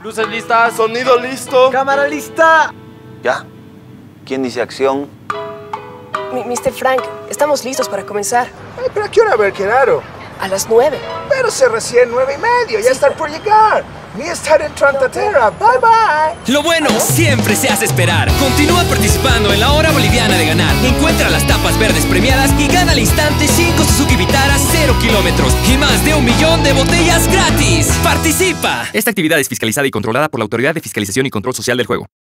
Luces listas. Sonido listo. ¡Cámara lista! ¿Ya? ¿Quién dice acción? Mr. Frank, estamos listos para comenzar. Ay, ¿pero a qué hora ver, Genaro? A las 9. Pero se recién 9:30. Ya está por llegar. Ni estar en Trantatera. Bye, bye. Lo bueno siempre se hace esperar. Continúa participando en la hora boliviana de ganar. Encuentra las tapas verdes premiadas y gana al instante 5 Suzuki Vitara 0 kilómetros y más de 1 millón de botellas gratis. ¡Participa! Esta actividad es fiscalizada y controlada por la Autoridad de Fiscalización y Control Social del Juego.